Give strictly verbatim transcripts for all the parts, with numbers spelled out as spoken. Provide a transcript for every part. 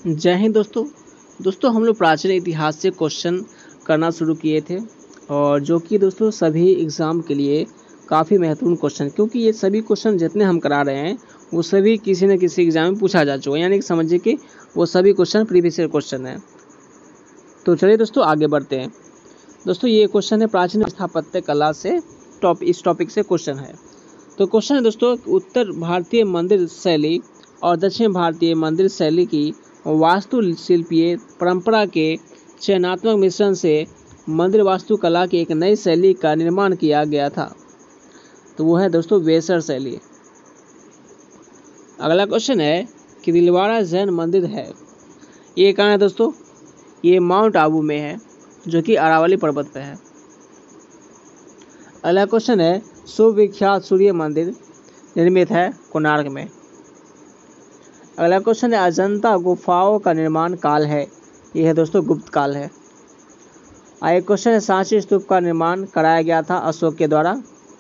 जय हिंद दोस्तों। दोस्तों हम लोग प्राचीन इतिहास से क्वेश्चन करना शुरू किए थे और जो कि दोस्तों सभी एग्ज़ाम के लिए काफ़ी महत्वपूर्ण क्वेश्चन, क्योंकि ये सभी क्वेश्चन जितने हम करा रहे हैं वो सभी किसी न किसी एग्ज़ाम में पूछा जा चुका है, यानी कि समझिए कि वो सभी क्वेश्चन प्रीवियस ईयर क्वेश्चन हैं। तो चलिए दोस्तों आगे बढ़ते हैं। दोस्तों ये क्वेश्चन है प्राचीन स्थापत्य कला से टॉप इस टॉपिक से क्वेश्चन है। तो क्वेश्चन है दोस्तों, उत्तर भारतीय मंदिर शैली और दक्षिण भारतीय मंदिर शैली की वास्तुशिल्पीय परंपरा के चयनात्मक मिश्रण से मंदिर वास्तुकला की एक नई शैली का निर्माण किया गया था। तो वो है दोस्तों वेसर शैली। अगला क्वेश्चन है कि दिलवाड़ा जैन मंदिर है, ये कहाँ है दोस्तों? ये माउंट आबू में है, जो कि अरावली पर्वत पे है। अगला क्वेश्चन है सुविख्यात सूर्य मंदिर निर्मित है कोणार्क में। अगला क्वेश्चन है अजंता गुफाओं का निर्माण काल है, यह है दोस्तों गुप्त काल है। आगे क्वेश्चन है सांची स्तूप का निर्माण कराया गया था अशोक के द्वारा।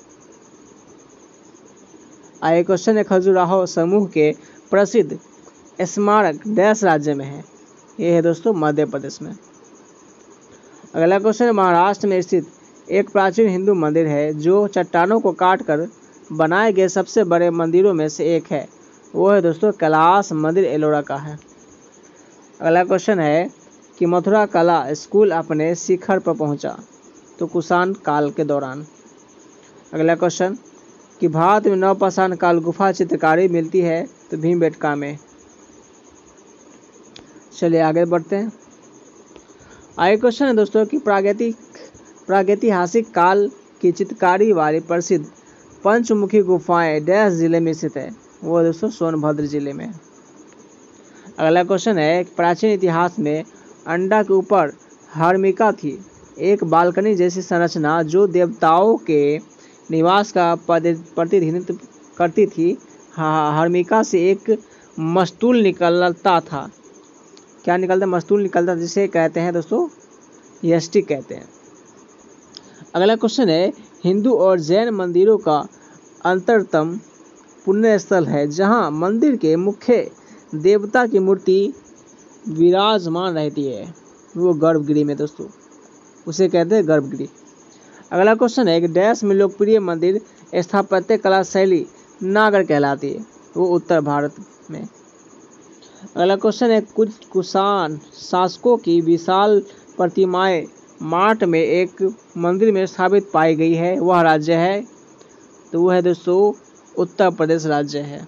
आगे क्वेश्चन है खजुराहो समूह के प्रसिद्ध स्मारक डैश राज्य में है, यह है दोस्तों मध्य प्रदेश में। अगला क्वेश्चन है महाराष्ट्र में स्थित एक प्राचीन हिंदू मंदिर है जो चट्टानों को काटकर बनाए गए सबसे बड़े मंदिरों में से एक है, वो है दोस्तों कैलाश मंदिर एलोरा का है। अगला क्वेश्चन है कि मथुरा कला स्कूल अपने शिखर पर पहुंचा, तो कुषाण काल के दौरान। अगला क्वेश्चन कि भारत में नवपाषाण काल गुफा चित्रकारी मिलती है, तो भीमबेटका में। चलिए आगे बढ़ते हैं। आगे क्वेश्चन है दोस्तों कि प्रागैतिक प्रागैतिहासिक काल की चित्रकारी वाली प्रसिद्ध पंचमुखी गुफाएं डैश जिले में स्थित है, वो दोस्तों सोनभद्र जिले में। अगला क्वेश्चन है प्राचीन इतिहास में अंडा के ऊपर हर्मिका थी, एक बालकनी जैसी संरचना जो देवताओं के निवास का प्रतिनिधित्व करती थी। हर्मिका से एक मस्तूल निकलता था, क्या निकलता? मस्तूल निकलता, जिसे कहते हैं दोस्तों यष्टि कहते हैं। अगला क्वेश्चन है हिंदू और जैन मंदिरों का अंतरतम पुण्य स्थल है जहां मंदिर के मुख्य देवता की मूर्ति विराजमान रहती है, वो गर्भगृह में दोस्तों, उसे कहते हैं गर्भगृह। अगला क्वेश्चन है कि डैश में लोकप्रिय मंदिर स्थापत्य कला शैली नागर कहलाती है, वो उत्तर भारत में। अगला क्वेश्चन है कुछ कुषाण शासकों की विशाल प्रतिमाएं मार्ट में एक मंदिर में स्थापित पाई गई है, वह राज्य है, तो वह है दोस्तों उत्तर प्रदेश राज्य है।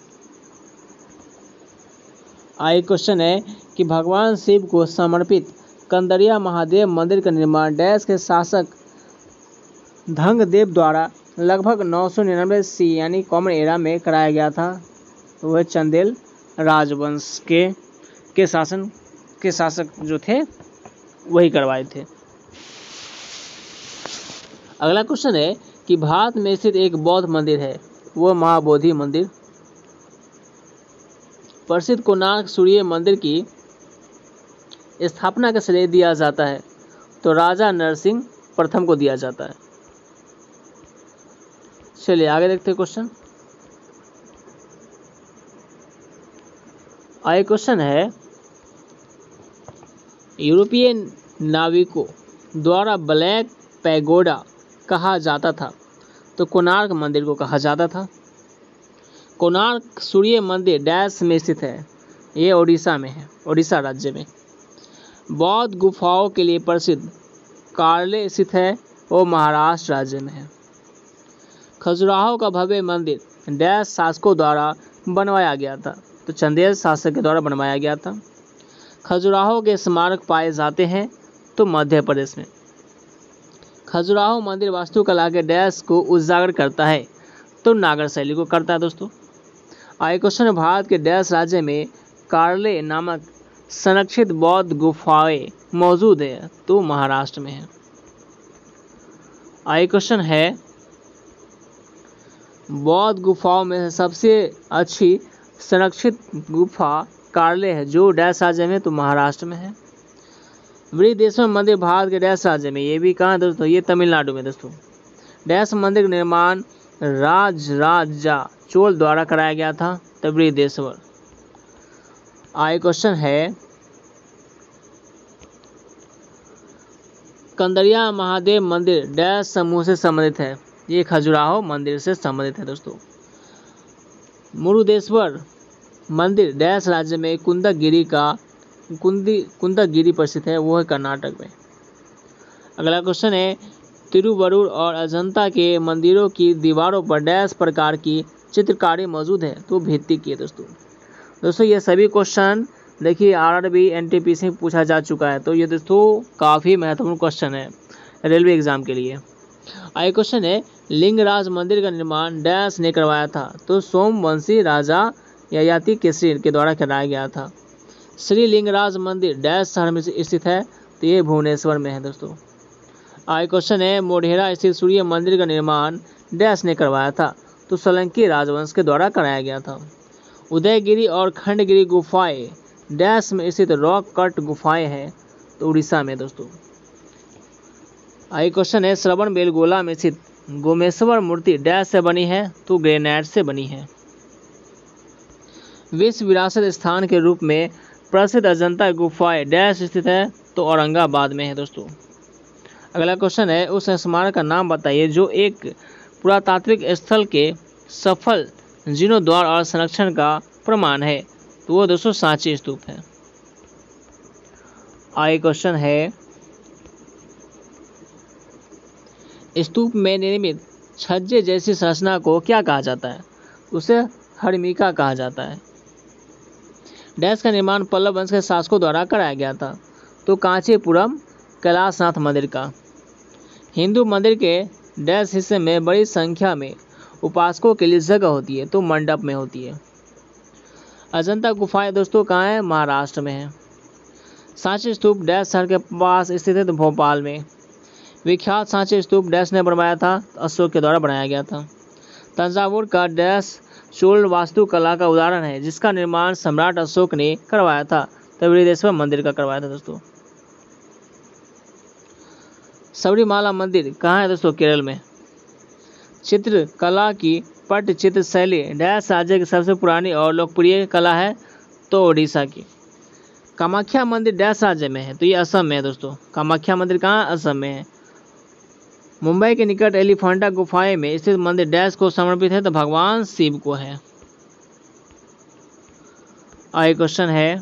आगे क्वेश्चन है कि भगवान शिव को समर्पित कंदरिया महादेव मंदिर का निर्माण डैश के शासक धंगदेव द्वारा लगभग नौ सौ निन्यानवे सी यानी कॉमन एरा में कराया गया था, वह चंदेल राजवंश के के शासन के शासक जो थे वही करवाए थे। अगला क्वेश्चन है कि भारत में स्थित एक बौद्ध मंदिर है, वह महाबोधि मंदिर। प्रसिद्ध कोणार्क सूर्य मंदिर की स्थापना का श्रेय दिया जाता है, तो राजा नरसिंह प्रथम को दिया जाता है। चलिए आगे देखते हैं क्वेश्चन। आगे क्वेश्चन है यूरोपीय नाविकों द्वारा ब्लैक पैगोडा कहा जाता था, तो कोणार्क मंदिर को कहा जाता था। कोणार्क सूर्य मंदिर डैश में स्थित है, ये ओडिशा में है, ओडिशा राज्य में। बौद्ध गुफाओं के लिए प्रसिद्ध कार्ले स्थित है, वो महाराष्ट्र राज्य में है। खजुराहो का भव्य मंदिर डैश शासकों द्वारा बनवाया गया था, तो चंदेल शासक के द्वारा बनवाया गया था। खजुराहो के स्मारक पाए जाते हैं, तो मध्य प्रदेश में। खजुराहो मंदिर वास्तुकला के डैश को उजागर करता है, तो नागर शैली को करता है दोस्तों। आगे क्वेश्चन है भारत के डैश राज्य में कार्ले नामक संरक्षित बौद्ध गुफाएं मौजूद है, तो महाराष्ट्र में है। आगे क्वेश्चन है बौद्ध गुफाओं में सबसे अच्छी संरक्षित गुफा कार्ले है, जो डैश राज्य में, तो महाराष्ट्र में है। बृहदेश्वर मंदिर भारत के डैश राज्य में, ये भी कहाँ दोस्तों? ये तमिलनाडु में दोस्तों। डैश मंदिर का निर्माण राज राजा चोल द्वारा कराया गया था, तो बृहदेश्वर। आगे क्वेश्चन है कंदरिया महादेव मंदिर डैश समूह से संबंधित है। ये खजुराहो मंदिर से संबंधित है दोस्तों। मुरुदेश्वर मंदिर डैश राज्य में कुंदगिरी का कुंदी कुंदगिरी प्रसिद्ध है, वो है कर्नाटक में। अगला क्वेश्चन है तिरुवरुर और अजंता के मंदिरों की दीवारों पर डैश प्रकार की चित्रकारी मौजूद है, तो भित्ति की है दोस्तों। दोस्तों ये सभी क्वेश्चन देखिए आरआरबी एनटीपीसी में पूछा जा चुका है, तो ये दोस्तों काफ़ी महत्वपूर्ण क्वेश्चन है रेलवे एग्जाम के लिए। आगे क्वेश्चन है लिंगराज मंदिर का निर्माण डैश ने करवाया था, तो सोमवंशी राजा ययाति केसरी के द्वारा कराया गया था। श्री लिंगराज मंदिर डैश शहर में स्थित है, तो ये भुवनेश्वर में है दोस्तों। आगे क्वेश्चन है मोढेरा स्थित सूर्य मंदिर का निर्माण डैश ने करवाया था, तो सोलंकी राजवंश के द्वारा कराया गया था। उदयगिरी और खंडगिरी गुफाएं डैश में स्थित रॉक कट गुफाएं हैं, तो उड़ीसा में दोस्तों। आगे क्वेश्चन है श्रवण बेलगोला में स्थित गोमेश्वर मूर्ति डैश से बनी है, तो ग्रेनाइट से बनी है। विश्व विरासत स्थान के रूप में प्रसिद्ध अजंता गुफाएं डैश स्थित है, तो औरंगाबाद में है दोस्तों। अगला क्वेश्चन है उस स्मारक का नाम बताइए जो एक पुरातात्विक स्थल के सफल जीर्णोद्धार और संरक्षण का प्रमाण है, तो वो दोस्तों सांची स्तूप है। आगे क्वेश्चन है स्तूप में निर्मित छज्जे जैसी संरचना को क्या कहा जाता है, उसे हर्मिका कहा जाता है। डैश का निर्माण पल्लव वंश के शासकों द्वारा कराया गया था, तो कांचीपुरम कैलाशनाथ मंदिर का। हिंदू मंदिर के डैश हिस्से में बड़ी संख्या में उपासकों के लिए जगह होती है, तो मंडप में होती है। अजंता गुफाएं दोस्तों कहाँ है, महाराष्ट्र में है। सांची स्तूप डैश शहर के पास स्थित है, तो भोपाल में। विख्यात सांची स्तूप डैश ने बनवाया था, तो अशोक के द्वारा बनाया गया था। तंजावुर का डैश चोल वास्तुकला का उदाहरण है जिसका निर्माण सम्राट अशोक ने करवाया था, तो बृहदेश्वर मंदिर का करवाया था दोस्तों। सबरीमाला मंदिर कहाँ है दोस्तों, केरल में। चित्रकला की पट्टचित्र शैली डैश राज्य की सबसे पुरानी और लोकप्रिय कला है, तो ओडिशा की। कामाख्या मंदिर डैश राज्य में है, तो ये असम में है दोस्तों। कामाख्या मंदिर कहाँ, असम में है। मुंबई के निकट एलिफेंटा गुफाएं में स्थित मंदिर डैश को समर्पित है, तो भगवान शिव को है। आगे क्वेश्चन है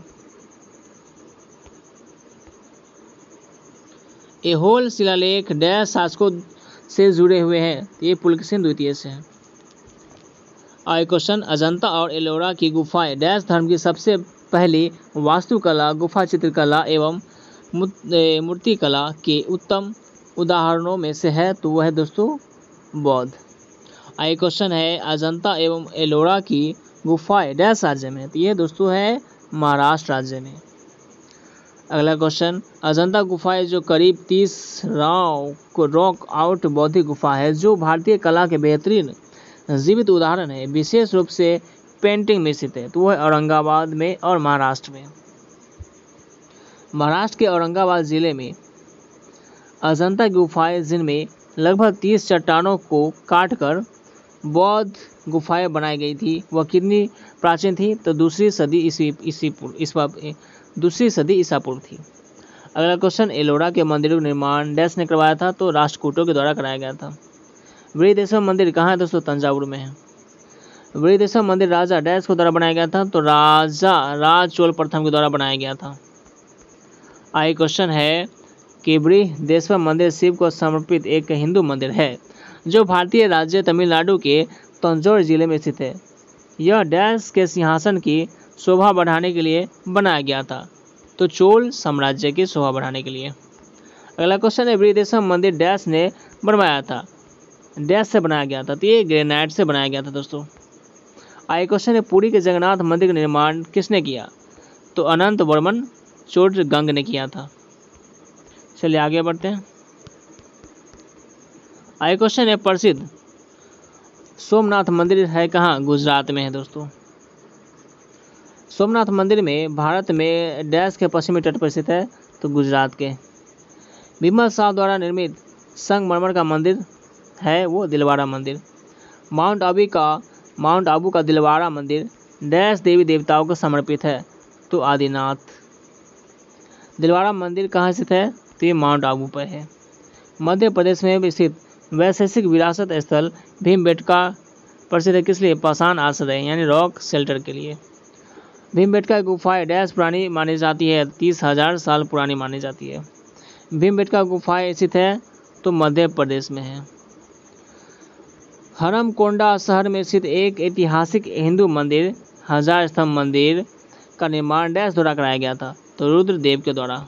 एहोल शिलालेख डैश शासकों से जुड़े हुए हैं, ये पुलकेशिन द्वितीय से है। आगे क्वेश्चन अजंता और एलोरा की गुफाएं डैश धर्म की सबसे पहली वास्तुकला गुफा चित्रकला एवं मूर्तिकला के उत्तम उदाहरणों में से है, तो वह है दोस्तों बौद्ध। आगे क्वेश्चन है अजंता एवं एलोरा की गुफाएं डैश राज्य में, तो ये दोस्तों है महाराष्ट्र राज्य में। अगला क्वेश्चन अजंता गुफाएं जो करीब तीस रॉक रॉक आउट बौद्धिक गुफा है जो भारतीय कला के बेहतरीन जीवित उदाहरण है, विशेष रूप से पेंटिंग में स्थित है, तो वह औरंगाबाद में और महाराष्ट्र में। महाराष्ट्र के औरंगाबाद जिले में अजंता गुफाएं जिनमें लगभग तीस चट्टानों को काटकर बौद्ध गुफाएं बनाई गई थी, वह कितनी प्राचीन थी, तो दूसरी सदी ईसी ईसी पूर्व ईसा दूसरी सदी ईसा पूर्व थी। अगला क्वेश्चन एलोरा के मंदिरों का निर्माण डैश ने करवाया था, तो राष्ट्रकूटों के द्वारा कराया गया था। बृहदेश्वर मंदिर कहाँ है दोस्तों, तंजावुर में है। बृहदेश्वर मंदिर राजा डैश के द्वारा बनाया गया था, तो राजा राज चोल प्रथम के द्वारा बनाया गया था। आगे क्वेश्चन है कि बृहदेश्वर मंदिर शिव को समर्पित एक हिंदू मंदिर है जो भारतीय राज्य तमिलनाडु के तंजौर जिले में स्थित है। यह डैश के सिंहासन की शोभा बढ़ाने के लिए बनाया गया था, तो चोल साम्राज्य की शोभा बढ़ाने के लिए। अगला क्वेश्चन है बृहदेश्वर मंदिर डैश ने बनवाया था, डैश से बनाया गया था, तो ये ग्रेनाइट से बनाया गया था दोस्तों। आगे क्वेश्चन है पुरी के जगन्नाथ मंदिर का निर्माण किसने किया, तो अनंत वर्मन चोटगंग ने किया था। चलिए आगे बढ़ते हैं। आगे क्वेश्चन है प्रसिद्ध सोमनाथ मंदिर है कहाँ, गुजरात में है दोस्तों। सोमनाथ मंदिर में भारत में डैश के पश्चिमी तट पर स्थित है, तो गुजरात के। विमल शाह द्वारा निर्मित संगमरमर का मंदिर है, वो दिलवाड़ा मंदिर। माउंट आबू का माउंट आबू का दिलवाड़ा मंदिर डैश देवी देवताओं को समर्पित है, तो आदिनाथ। दिलवाड़ा मंदिर कहाँ स्थित है, तो ये माउंट आबू पर है। मध्य प्रदेश में स्थित वैशेषिक विरासत स्थल भीमबेटका प्रसिद्ध है किस लिए? पाषाण आश्रय यानी रॉक शेल्टर के लिए। भीमबेटका गुफाएं डैश पुरानी मानी जाती है? तीस हजार साल पुरानी मानी जाती है। भीमबेटका गुफाएं स्थित है तो मध्य प्रदेश में है। हरमकोंडा शहर में स्थित एक ऐतिहासिक हिंदू मंदिर हजार स्तंभ मंदिर का निर्माण डैश द्वारा कराया गया था? तो रुद्रदेव के द्वारा।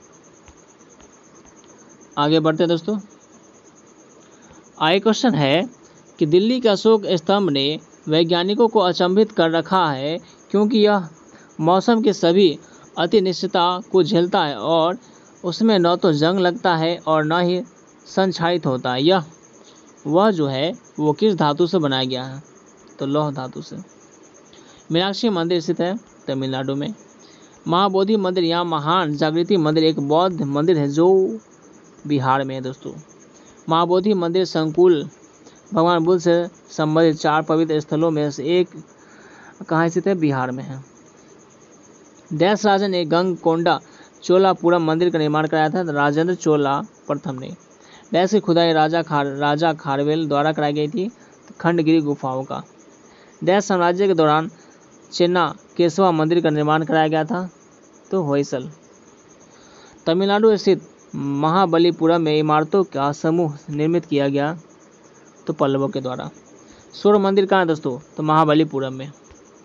आगे बढ़ते हैं दोस्तों। आगे क्वेश्चन है कि दिल्ली के अशोक स्तंभ ने वैज्ञानिकों को अचंभित कर रखा है क्योंकि यह मौसम के सभी अनिश्चितता को झेलता है और उसमें न तो जंग लगता है और न ही संक्षारित होता है। यह वह जो है वो किस धातु से बनाया गया है? तो लौह धातु से। मीनाक्षी मंदिर स्थित है तमिलनाडु में। महाबोधि मंदिर या महान जागृति मंदिर एक बौद्ध मंदिर है जो बिहार में है दोस्तों। महाबोधि मंदिर संकुल भगवान बुद्ध से संबंधित चार पवित्र स्थलों में से एक कहाँ स्थित है? बिहार में है। डैश राजा ने गंगकोंडा चोलापुरम मंदिर का निर्माण कराया था? राजेंद्र चोला प्रथम ने। डैश की खुदाई राजा खार राजा खारवेल द्वारा कराई गई थी? खंडगिरी गुफाओं का। डैश साम्राज्य के दौरान चेन्ना केशवा मंदिर का निर्माण कराया गया था? तो होयसल। तमिलनाडु स्थित महाबलीपुरम में इमारतों का समूह निर्मित किया गया? तो पल्लवों के द्वारा। सूर्य मंदिर कहाँ है दोस्तों? तो महाबलीपुरम में।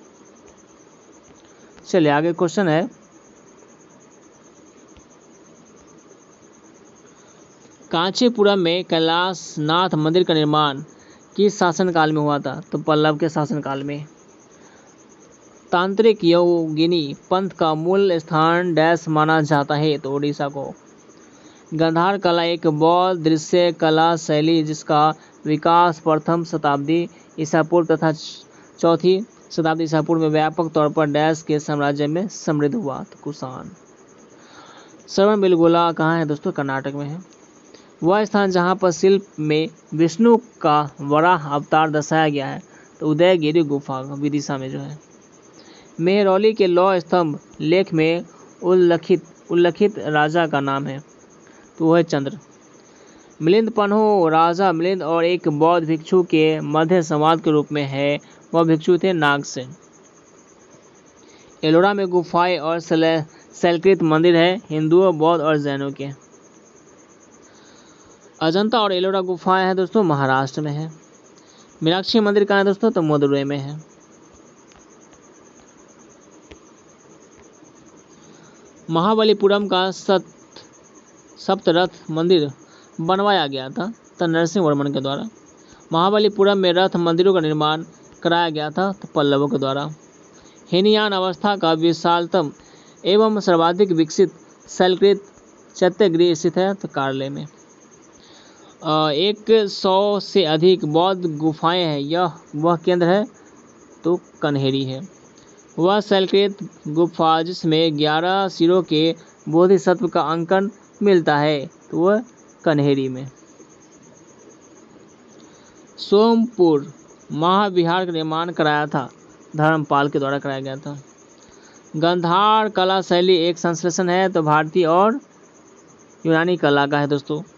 चलिए आगे क्वेश्चन है, कांचीपुरम में कैलाशनाथ मंदिर का निर्माण किस शासनकाल में हुआ था? तो पल्लव के शासनकाल में। तांत्रिक योगिनी पंथ का मूल स्थान डैश माना जाता है? तो उड़ीसा को। गांधार कला एक बौद्ध दृश्य कला शैली जिसका विकास प्रथम शताब्दी ईसा पूर्व तथा चौथी शताब्दी ईसा पूर्व में व्यापक तौर पर डैश के साम्राज्य में समृद्ध हुआ? तो कुषाण। श्रवणबेलगोला कहाँ है दोस्तों? कर्नाटक में है। वह स्थान जहाँ पर शिल्प में विष्णु का वराह अवतार दर्शाया गया है? तो उदयगिरी गुफा विदिशा में जो है। मेहरौली के लौह स्तंभ लेख में उल्लिखित उल्लिखित राजा का नाम है? तो वह है चंद्र। मिलिंद पन्हो राजा मिलिंद और एक बौद्ध भिक्षु के मध्य संवाद के रूप में है। वह भिक्षु थे नागसेन। एलोरा में गुफाएं और शैलकृत मंदिर है हिंदुओं बौद्ध और जैनों के। अजंता और एलोरा गुफाएं हैं दोस्तों महाराष्ट्र में है। मीनाक्षी मंदिर कहाँ है दोस्तों? तो मदुरई में है। महाबलीपुरम का सत सप्तरथ मंदिर बनवाया गया था? तो नरसिंह वर्मन के द्वारा। महाबलीपुरम में रथ मंदिरों का निर्माण कराया गया था? तो पल्लवों के द्वारा। हीनयान अवस्था का विशालतम एवं सर्वाधिक विकसित शैलकृत चैत्यगृह स्थित है? तो कार्ले में। एक सौ से अधिक बौद्ध गुफाएं हैं, यह वह केंद्र है? तो कन्हेरी है। वह शैलकृत गुफा जिसमें ग्यारह सिरों के बोधिसत्व का अंकन मिलता है? तो वह कन्हेरी में। सोमपुर महाविहार का निर्माण कराया था? धर्मपाल के द्वारा कराया गया था। गांधार कला शैली एक संश्लेषण है? तो भारतीय और यूनानी कला का है दोस्तों।